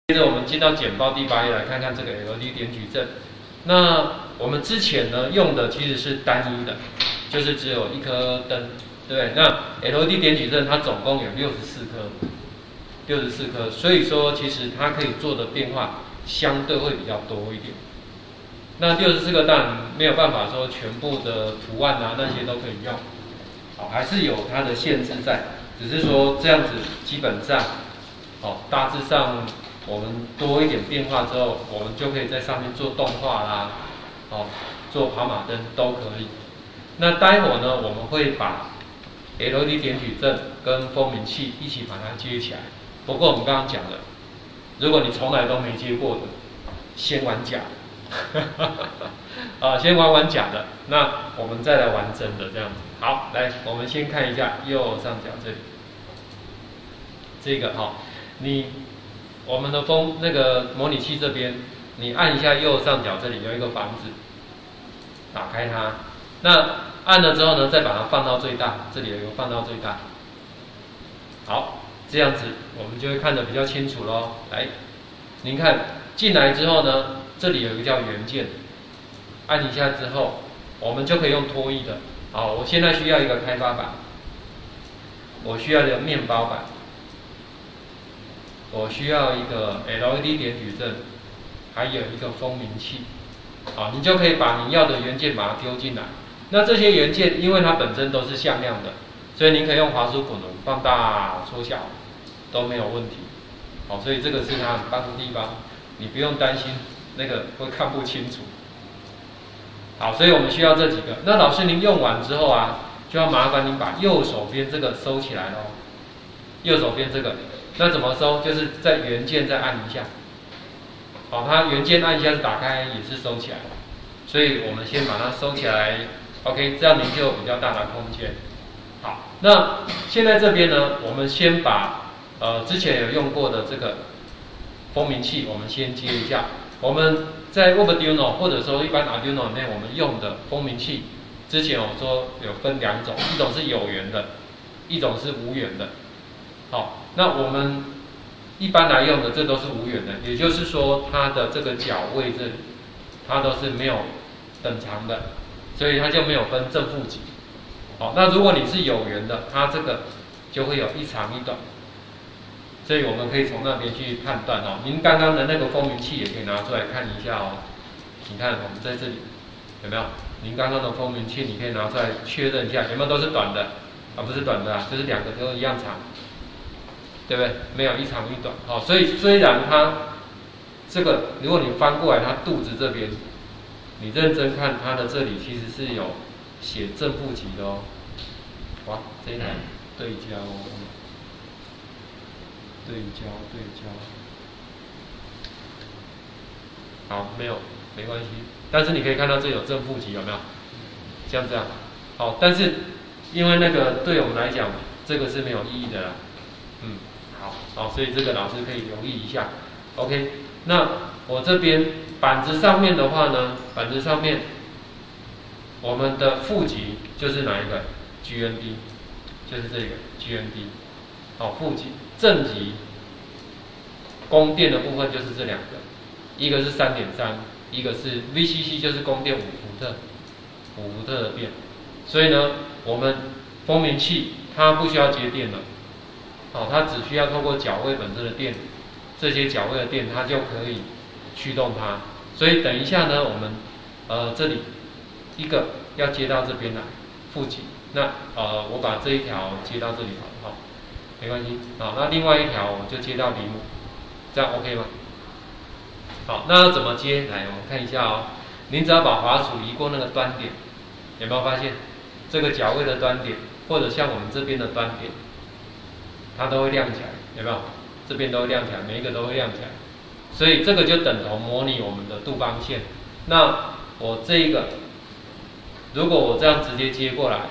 接着我们进到简报第8页来看看这个 LED 点矩阵。那我们之前呢用的其实是单一的，就是只有一颗灯，对不对？那 LED 点矩阵它总共有64颗，所以说其实它可以做的变化相对会比较多一点。那64个当然没有办法说全部的图案啊那些都可以用，好，还是有它的限制在，只是说这样子基本上，大致上。我们多一点变化之后，我们就可以在上面做动画啦，做跑马灯都可以。那待会儿呢，我们会把 LED 点矩阵跟蜂鸣器一起把它接起来。不过我们刚刚讲了，如果你从来都没接过的，先玩假的，先玩假的，那我们再来玩真的这样子。好，来，我们先看一下右上角这里，这个我们的那个模拟器这边，你按一下右上角这里有一个房子，打开它。那按了之后呢，再把它放到最大，这里有一个放到最大。好，这样子我们就会看得比较清楚咯。来，您看进来之后呢，这里有一个叫元件，按一下之后，我们就可以用拖曳的。好，我现在需要一个开发板，我需要一个面包板。我需要一个 LED 点矩阵，还有一个蜂鸣器，好，你就可以把你要的元件把它丢进来。那这些元件因为它本身都是向量的，所以您可以用滑鼠滚轮放大、缩小都没有问题。好，所以这个是它很棒的地方，你不用担心那个会看不清楚。好，所以我们需要这几个。那老师您用完之后啊，就要麻烦您把右手边这个收起来咯。右手边这个。那怎么收？就是在元件再按一下，好，它元件按一下是打开，也是收起来，所以我们先把它收起来 ，OK， 这样您就有比较大的空间。好，那现在这边呢，我们先把之前有用过的这个蜂鸣器，我们先接一下。我们在 Arduino 或者说一般 Arduino 里面我们用的蜂鸣器，之前我说有分2种，一种是有源的，一种是无源的。好，那我们一般来用的这都是无源的，也就是说它的这个角位这里，它都是没有等长的，所以它就没有分正负极。好，那如果你是有源的，它这个就会有一长一短，所以我们可以从那边去判断哦。您刚刚的那个蜂鸣器也可以拿出来看一下哦。你看我们在这里有没有？您刚刚的蜂鸣器你可以拿出来确认一下有没有都是短的啊？不是短的就是2个都一样长。对不对？没有一长一短，好，所以虽然它这个，如果你翻过来，它肚子这边，你认真看它的这里其实是有写正负极的哦。哇，这一台对焦哦，对焦，好，没关系，但是你可以看到这有正负极有没有？像这样，好，但是因为那个对我们来讲，这个是没有意义的啦，好，所以这个老师可以留意一下 ，OK。那我这边板子上面的话呢，板子上面我们的负极就是哪一个 ？GND， 就是这个 GND。好，负极，正极供电的部分就是这2个，一个是3.3，一个是 VCC， 就是供电5伏特，5伏特的电。所以呢，我们蜂鸣器它不需要接电了。好，它只需要透过角位本身的电，这些角位的电，它就可以驱动它。所以等一下呢，我们这里一个要接到这边来负极，那我把这一条接到这里好，没关系。好，那另外一条我就接到离母，这样 OK 吗？好，那要怎么接？来，我们看一下哦。您只要把滑鼠移过那个端点，有没有发现这个角位的端点，或者像我们这边的端点？它都会亮起来，有没有？这边都会亮起来，每一个都会亮起来，所以这个就等同模拟我们的杜邦线。那我这一个，如果我这样直接接过来，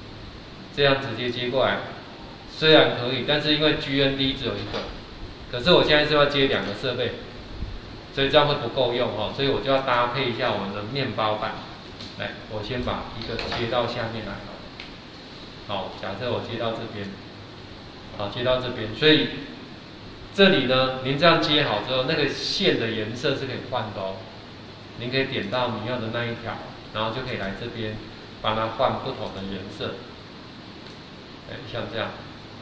虽然可以，但是因为 GND 只有一个，可是我现在是要接2个设备，所以这样会不够用哦，所以我就要搭配一下我们的面包板。来，我先把一个接到下面来，好，假设我接到这边。好，接到这边，所以这里呢，您这样接好之后，那个线的颜色是可以换的哦。您可以点到你要的那一条，然后就可以来这边帮它换不同的颜色。像这样。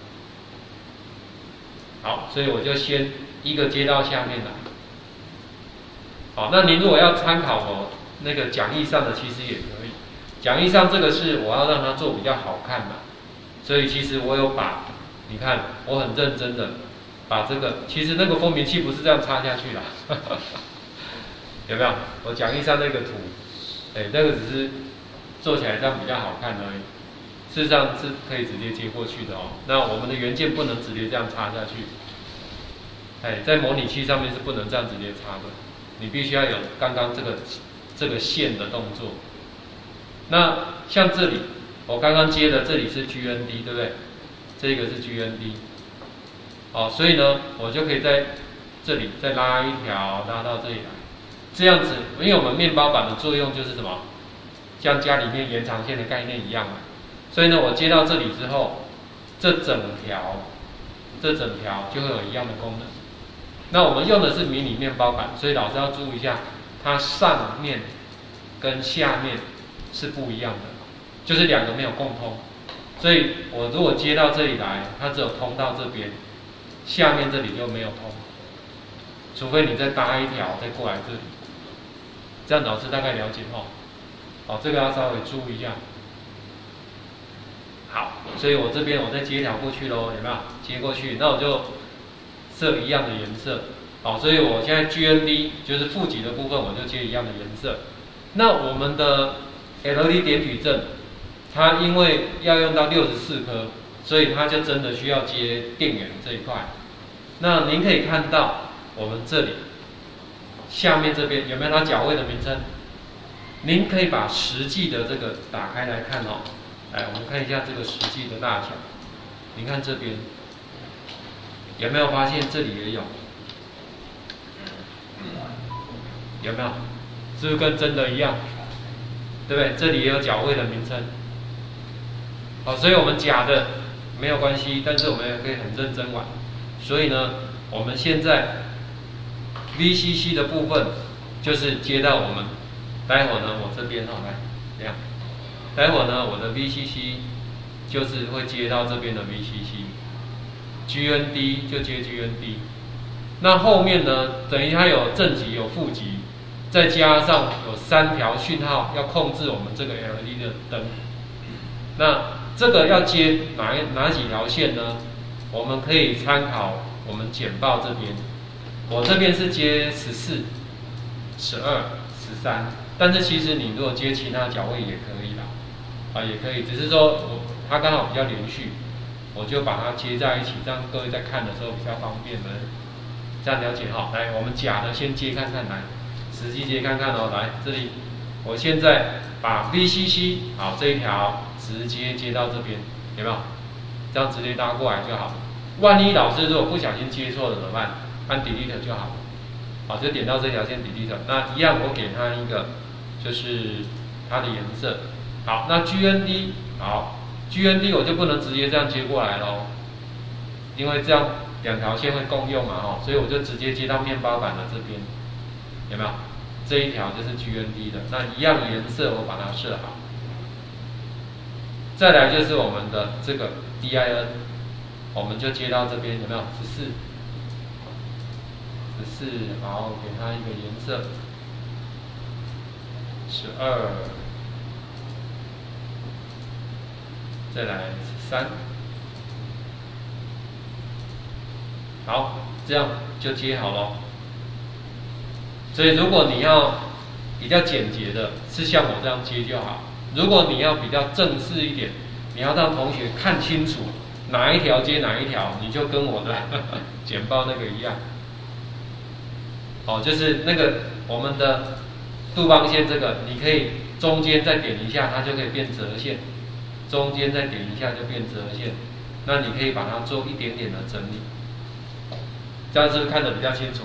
好，所以我就先一个接到下面来。好，那您如果要参考我那个讲义上的，其实也可以。讲义上这个是我要让它做比较好看嘛，所以其实我有把，你看我很认真的把这个，其实那个蜂鸣器不是这样插下去啦，有没有？我讲义上那个图，那个只是做起来这样比较好看而已。事实上是可以直接接过去的哦。那我们的元件不能直接这样插下去，在模拟器上面是不能这样直接插的，你必须要有刚刚这个线的动作。那像这里，我刚刚接的这里是 GND， 对不对？这个是 GND， 好，所以呢，我就可以在这里再拉一条，拉到这里来，这样子，因为我们面包板的作用就是什么，像家里面延长线的概念一样嘛。所以呢，我接到这里之后，这整条就会有一样的功能。那我们用的是迷你面包板，所以老师要注意一下，它上面跟下面是不一样的，就是两个没有共通。所以我如果接到这里来，它只有通到这边，下面这里就没有通，除非你再搭一条再过来这里。这样老师大概了解哦。好，这个要稍微注意一下。好，所以我这边我再接一条过去咯，有没有？接过去，那我就设一样的颜色。好，所以我现在 GND 就是负极的部分，我就接一样的颜色。那我们的 LED 点矩阵，它因为要用到64颗，所以它就真的需要接电源这一块。那您可以看到我们这里下面这边有没有它角位的名称？您可以把实际的这个打开来看哦。来，我们看一下这个实际的大小。你看这边有没有发现这里也有？有没有？是不是跟真的一样？对不对？这里也有角位的名称。好，所以我们假的没有关系，但是我们也可以很认真玩。所以呢，我们现在 VCC 的部分就是接到我们，待会儿呢，我这边来这样。待会儿呢，我的 VCC 就是会接到这边的 VCC，GND 就接 GND。那后面呢，等于它有正极有负极，再加上有3条讯号要控制我们这个 LED 的灯。那这个要接哪几条线呢？我们可以参考我们简报这边，我这边是接14、12、13，但是其实你如果接其他角位也可以啦。也可以，只是说它刚好比较连续，我就把它接在一起，这样各位在看的时候比较方便的，这样了解哈。来，我们假的先接看看，来，实际接看看哦。来，这里，我现在把 VCC 好这一条直接接到这边，有没有？这样直接搭过来就好了。万一老师如果不小心接错了怎么办？按 Delete 就好了。好，就点到这条线 Delete。那一样，我给它一个，就是它的颜色。好，那 GND 好 ，GND 我就不能直接这样接过来咯，因为这样2条线会共用嘛，所以我就直接接到面包板的这边，有没有？这一条就是 GND 的，那一样颜色我把它设好。再来就是我们的这个 DIN， 我们就接到这边，有没有？14，好，给它一个颜色，12。再来13，好，这样就接好了。所以如果你要比较简洁的，是像我这样接就好。如果你要比较正式一点，你要让同学看清楚哪一条接哪一条，你就跟我的简报那个一样。就是那个我们的杜邦线这个，你可以中间再点一下，它就可以变折线。中间再点一下就变折线，那你可以把它做一点点的整理，这样是不是看得比较清楚？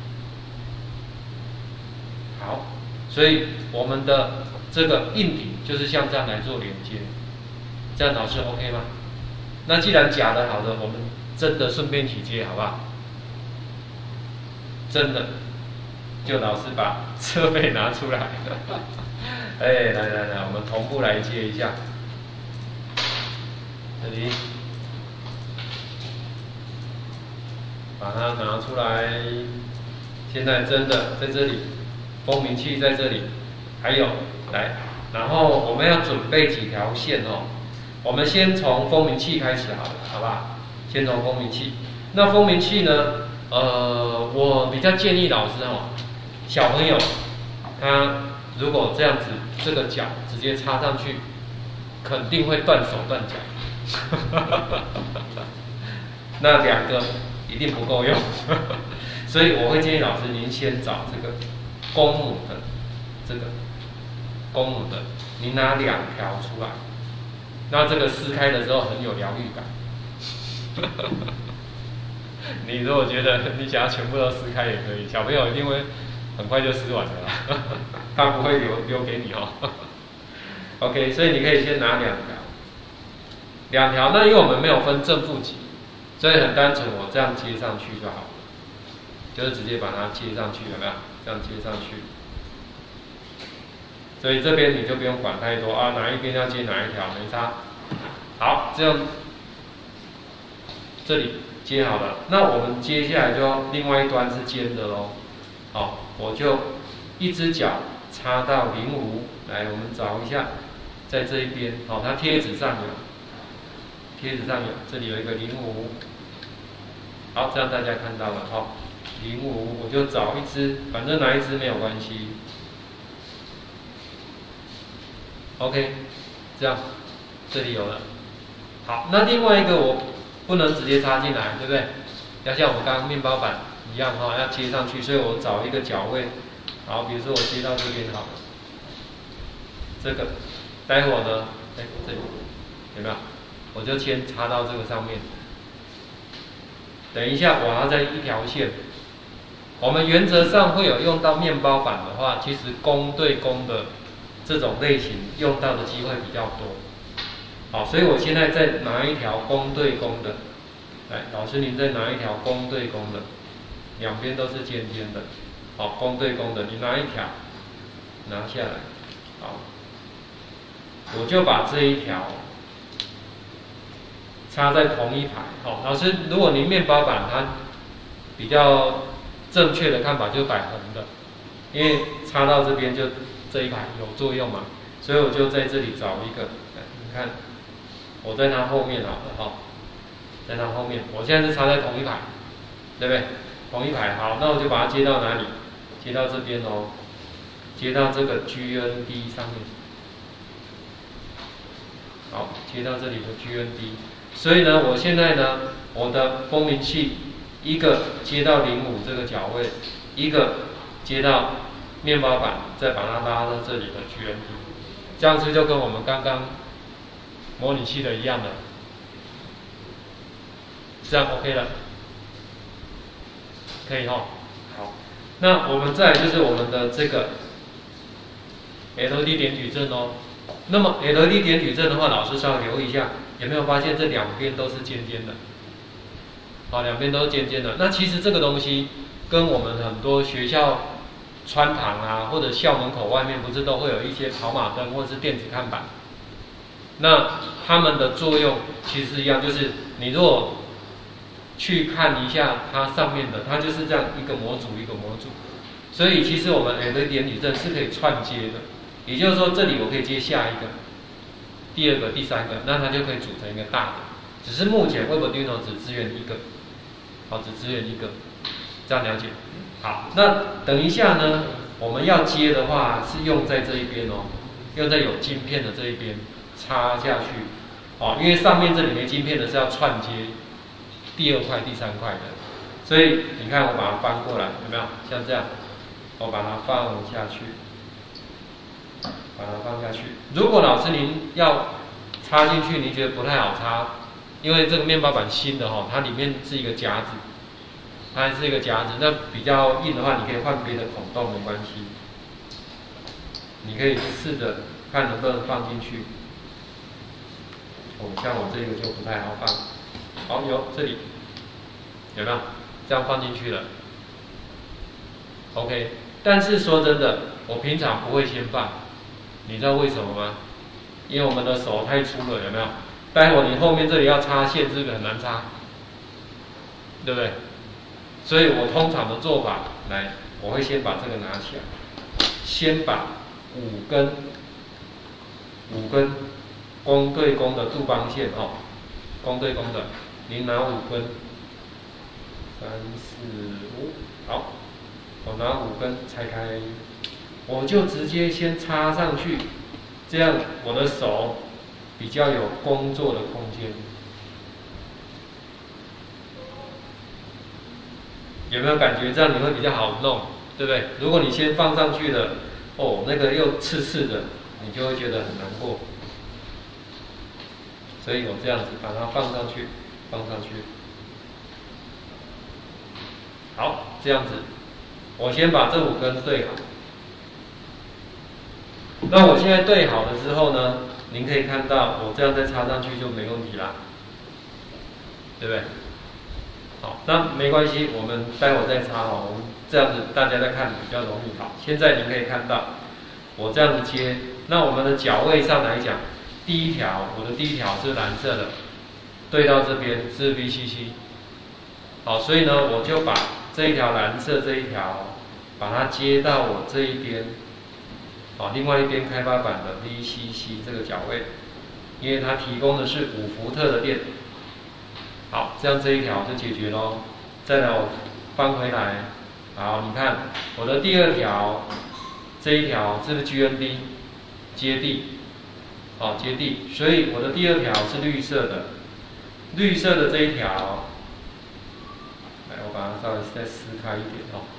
好，所以我们的这个硬体就是像这样来做连接，这样老师 OK 吗？那既然假的好的，我们真的顺便一起接好不好？ 真的，就老师把设备拿出来。哎，来，我们同步来接一下。这里，把它拿出来。现在真的在这里，蜂鸣器在这里，还有来，然后我们要准备几条线哦。我们先从蜂鸣器开始好了，好吧？先从蜂鸣器。那蜂鸣器呢？我比较建议老师哦，小朋友他如果这样子，这个脚直接插上去，肯定会断手断脚。那2个一定不够用。所以我会建议老师，您先找这个公母的，这个公母的，您拿2条出来，那这个撕开的时候很有疗愈感。你如果觉得你想要全部都撕开也可以，小朋友一定会很快就撕完的啦，他不会留给你哦。OK， 所以你可以先拿2条，那因为我们没有分正负极，所以很单纯，我这样接上去就好了。就是直接把它接上去，有没有？这样接上去，所以这边你就不用管太多啊，哪一边要接哪一条，没差。好，这样这里接好了，那我们接下来就另外一端是尖的咯。好，我就一只脚插到05，来，我们找一下，在这一边，好，它贴纸上有，这里有一个05，好，这样大家看到了，好。05，我就找一只，反正哪一只没有关系。OK， 这样，这里有了。好，那另外一个我不能直接插进来，对不对？要像我们刚刚面包板一样哈，要接上去，所以我找一个脚位。好，比如说我接到这边好了，这个，待会儿呢，这里有没有？我就先插到这个上面。等一下，我要再一条线。我们原则上会有用到面包板的话，其实弓对弓的这种类型用到的机会比较多。好，所以我现在再拿一条弓对弓的，来，老师您再拿一条弓对弓的，两边都是尖尖的，好，弓对弓的，你拿一条，拿下来，好，我就把这一条插在同一排。好，老师，如果您面包板它比较正确的看法就是摆横的，因为插到这边就这一排有作用嘛，所以我就在这里找一个，你看，我在它后面好了哈，在它后面，我现在是插在同一排，对不对？同一排，好，那我就把它接到哪里？接到这边哦，接到这个 GND 上面，好，接到这里的 GND， 所以呢，我现在呢，我的蜂鸣器。一个接到05这个脚位，一个接到面包板，再把它拉到这里的 GND， 这样子就跟我们刚刚模拟器的一样的，这样 OK 了，可以哈。好，那我们再来就是我们的这个 LED 点矩阵哦。那么 LED 点矩阵的话，老师稍微留意一下，有没有发现这两边都是尖尖的？好，两边都是尖尖的。那其实这个东西跟我们很多学校穿堂啊，或者校门口外面不是都会有一些跑马灯或者是电子看板？那它们的作用其实是一样，就是你如果去看一下它上面的，它就是这样一个模组一个模组。所以其实我们 LED 点矩阵是可以串接的，也就是说这里我可以接下一个、第二个、第三个，那它就可以组成一个大的。只是目前 Webarduino 只支援一个。好，只支援一个，这样了解。好，那等一下呢，我们要接的话是用在这一边哦，用在有晶片的这一边插下去。哦，因为上面这里没晶片的是要串接第2块、第3块的，所以你看我把它翻过来，有没有？像这样，我把它放下去，把它放下去。如果老师您要插进去，您觉得不太好插？因为这个面包板新的哈，它里面是一个夹子，它还是一个夹子。那比较硬的话，你可以换别的孔洞，没关系。你可以试着看能不能放进去。哦，像我这个就不太好放。好，有这里有没有？这样放进去了。 OK， 但是说真的，我平常不会先放，你知道为什么吗？因为我们的手太粗了，有没有？待会你后面这里要插线，是不是很难插？对不对？所以我通常的做法，来，我会先把这个拿起来，先把5根弓对弓的杜邦线哦，弓对弓的，您拿5根，3、4、5，好，我拿5根拆开，我就直接先插上去，这样我的手比较有工作的空间。有没有感觉这样你会比较好弄，对不对？如果你先放上去了，哦，那个又刺刺的，你就会觉得很难过。所以我这样子把它放上去，好，这样子，我先把这5根对好。那我现在对好了之后呢，您可以看到我这样再插上去就没问题啦，对不对？好，那没关系，我们待会再插哦。我们这样子大家在看比较容易。好，现在您可以看到我这样子接，那我们的脚位上来讲，第一条，我的第一条是蓝色的，对到这边是 VCC。好，所以呢，我就把这一条蓝色这一条，把它接到我这一边，好，另外一边开发版的 VCC 这个脚位，因为它提供的是5伏特的电。好，这样这一条就解决咯。再来我翻回来，好，你看我的第2条，这一条是不是 GND 接地？好，接地，所以我的第2条是绿色的，绿色的这一条，来，我把它稍微再撕开一点哦。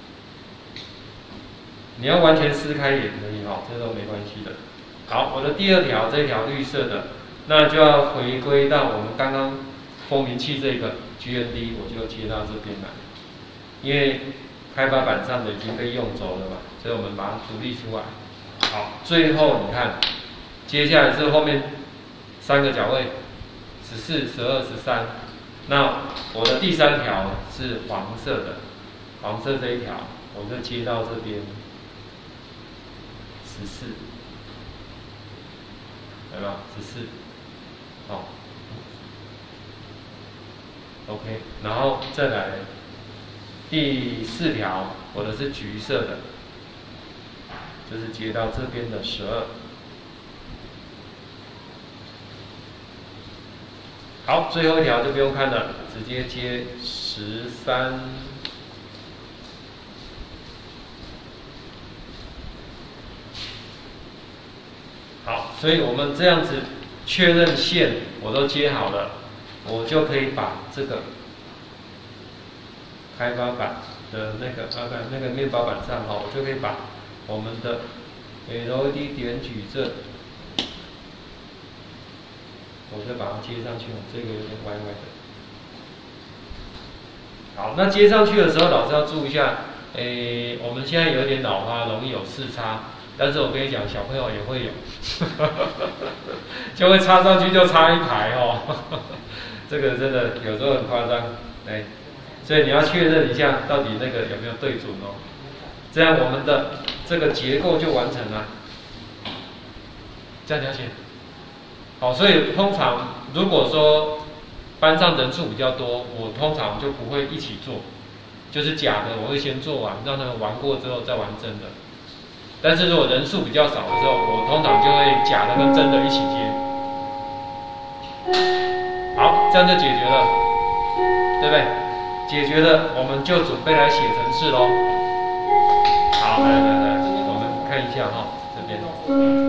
你要完全撕开也可以哦，这都没关系的。好，我的第2条这一条绿色的，那就要回归到我们刚刚蜂鸣器这个 GND， 我就接到这边来，因为开发板上的已经被用走了嘛，所以我们把它独立出来。好，最后你看，接下来是后面3个脚位，14、12、13。那我的第3条是黄色的，黄色这一条，我就接到这边14，有没有？14，好。OK， 然后再来第4条，我的是橘色的，就是接到这边的12。好，最后一条就不用看了，直接接13。好，所以我们这样子确认线我都接好了。我就可以把这个开发板的那个面包板上哈，我就可以把我们的 LED 点矩阵，我就把它接上去。这个有点歪歪的。好，那接上去的时候，老师要注意一下，我们现在有点老花，容易有视差。但是我跟你讲，小朋友也会有，就会插上去就插一排哦。这个真的有时候很夸张，所以你要确认一下到底那个有没有对准哦，这样我们的这个结构就完成了。这样了解？好，所以通常如果说班上人数比较多，我通常就不会一起做，就是假的我会先做完，让他们玩过之后再玩真的。但是如果人数比较少的时候，我通常就会假的跟真的一起接。好，这样就解决了，对不对？解决了，我们就准备来写程式咯。好，来，我们看一下哈，这边。